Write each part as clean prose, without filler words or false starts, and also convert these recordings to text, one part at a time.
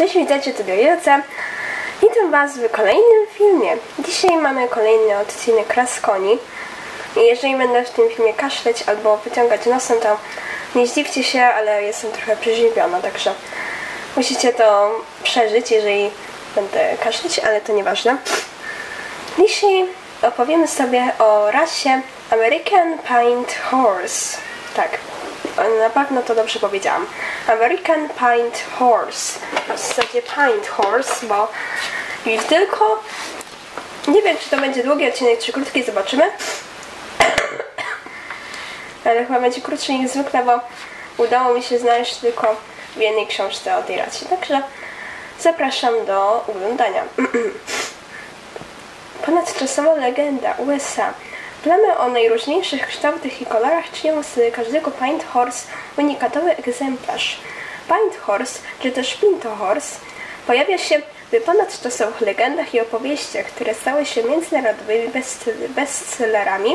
Cześć, witajcie, to Jojoce. Witam Was w kolejnym filmie. Dzisiaj mamy kolejny odcinek Raz koni. I jeżeli będę w tym filmie kaszleć albo wyciągać nosem, to nie zdziwcie się, ale jestem trochę przeziębiona, także musicie to przeżyć, jeżeli będę kaszleć, ale to nieważne. Dzisiaj opowiemy sobie o rasie American Paint Horse. Tak, na pewno to dobrze powiedziałam. American Paint Horse. W zasadzie Paint Horse, bo już tylko nie wiem, czy to będzie długi odcinek, czy krótki, zobaczymy. Ale chyba będzie krótszy niż zwykle, bo udało mi się znaleźć tylko w jednej książce o tej rasie. Także zapraszam do oglądania. Ponadczasowa legenda USA. Plamy o najróżniejszych kształtach i kolorach czynią z każdego Paint Horse unikatowy egzemplarz. Paint Horse, czy też Pinto Horse, pojawia się w ponadczasowych legendach i opowieściach, które stały się międzynarodowymi bestsellerami,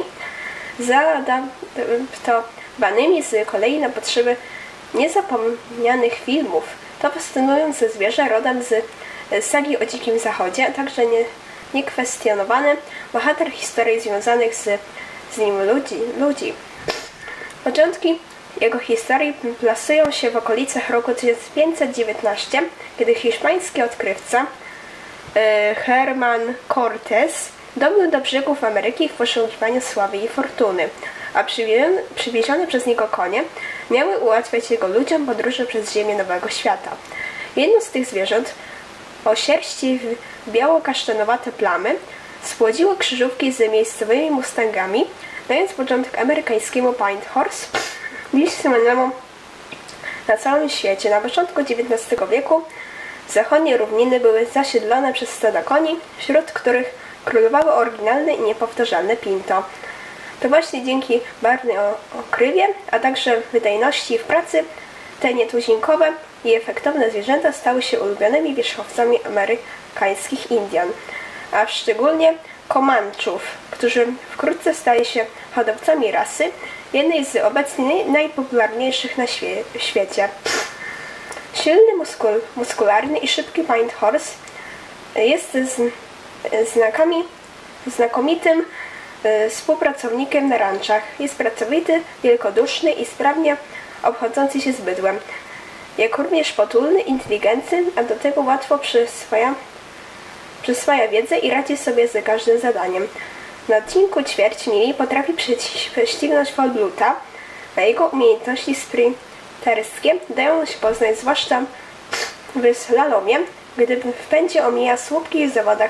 zaadaptowanymi z kolei na potrzeby niezapomnianych filmów. To fascynujące zwierzę rodem z sagi o Dzikim Zachodzie, a także niekwestionowany bohater historii związanych z nim ludzi. Początki jego historii plasują się w okolicach roku 1519, kiedy hiszpański odkrywca Herman Cortés dobył do brzegów Ameryki w poszukiwaniu sławy i fortuny, a przywiezione przez niego konie miały ułatwiać jego ludziom podróże przez ziemię Nowego Świata. Jedno z tych zwierząt o sierści w biało-kasztanowate plamy spłodziło krzyżówki z miejscowymi mustangami, dając początek amerykańskiemu Paint Horse, dziś słynnemu na całym świecie. Na początku XIX wieku zachodnie równiny były zasiedlone przez stada koni, wśród których królowały oryginalne i niepowtarzalne Pinto. To właśnie dzięki barwnej okrywie, a także wydajności w pracy, te nietuzinkowe i efektowne zwierzęta stały się ulubionymi wierzchowcami amerykańskich Indian, a szczególnie Komanczów, którzy wkrótce stali się hodowcami rasy, jednej z obecnie najpopularniejszych na świecie. Silny, muskularny i szybki Paint Horse jest znakomitym współpracownikiem na ranczach. Jest pracowity, wielkoduszny i sprawnie obchodzący się z bydłem. Jak również potulny, inteligentny, a do tego łatwo przyswaja wiedzę i radzi sobie z każdym zadaniem. Na odcinku ćwierć mili potrafi prześcignąć Volbluta, a jego umiejętności sprinterskie dają się poznać zwłaszcza w slalomie, gdy w pędzie omija słupki w zawodach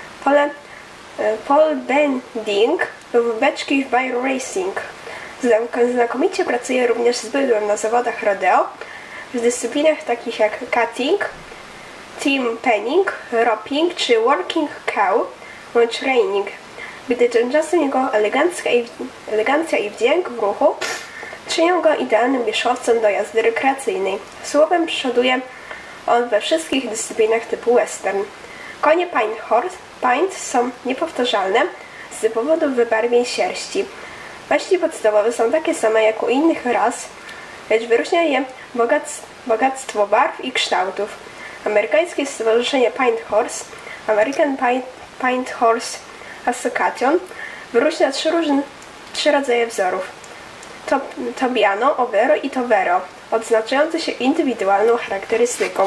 pole bending lub beczki w bike racing. Znakomicie pracuje również z bydłem na zawodach rodeo, w dyscyplinach takich jak cutting, team penning, roping czy working cow bądź reining, gdy tymczasem jego elegancja i wdzięk w ruchu czynią go idealnym wierzchowcem do jazdy rekreacyjnej. Słowem przoduje on we wszystkich dyscyplinach typu western. Konie Paint są niepowtarzalne z powodu wybarwień sierści. Maści podstawowe są takie same jak u innych ras, lecz wyróżnia je bogactwo barw i kształtów. Amerykańskie Stowarzyszenie Paint Horse, American Paint Horse Association, wyróżnia trzy rodzaje wzorów. Tobiano, Overo i Tovero, odznaczające się indywidualną charakterystyką.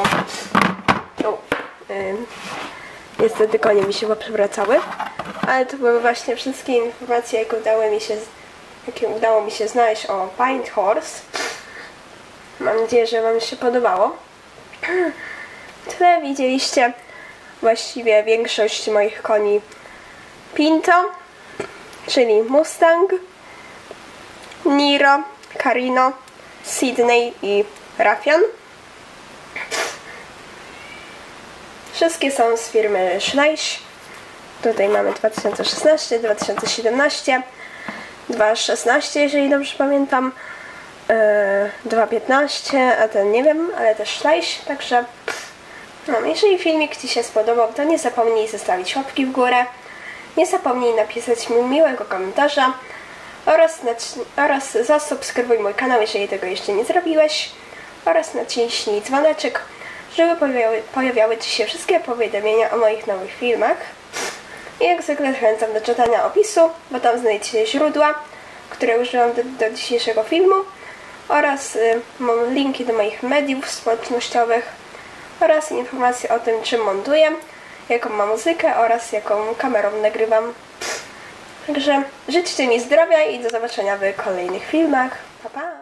Niestety konie mi się przewracały, ale to były właśnie wszystkie informacje, jakie udało mi się znaleźć o Paint Horse. Mam nadzieję, że Wam się podobało. Tyle widzieliście właściwie większość moich koni Pinto, czyli Mustang, Niro, Carino, Sydney i Raffian. Wszystkie są z firmy Schleich. Tutaj mamy 2016, 2017, 2016, jeżeli dobrze pamiętam, 2015, a ten nie wiem, ale też Schleich, także jeżeli filmik Ci się spodobał, to nie zapomnij zostawić łapki w górę, nie zapomnij napisać mi miłego komentarza oraz zasubskrybuj mój kanał, jeżeli tego jeszcze nie zrobiłeś, oraz naciśnij dzwoneczek, żeby pojawiały Ci się wszystkie powiadomienia o moich nowych filmach. I jak zwykle zachęcam do czytania opisu, bo tam znajdziecie źródła, które użyłam do dzisiejszego filmu, oraz mam linki do moich mediów społecznościowych oraz informacje o tym, czym montuję, jaką mam muzykę oraz jaką kamerą nagrywam. Także życzcie mi zdrowia i do zobaczenia w kolejnych filmach. Pa, pa!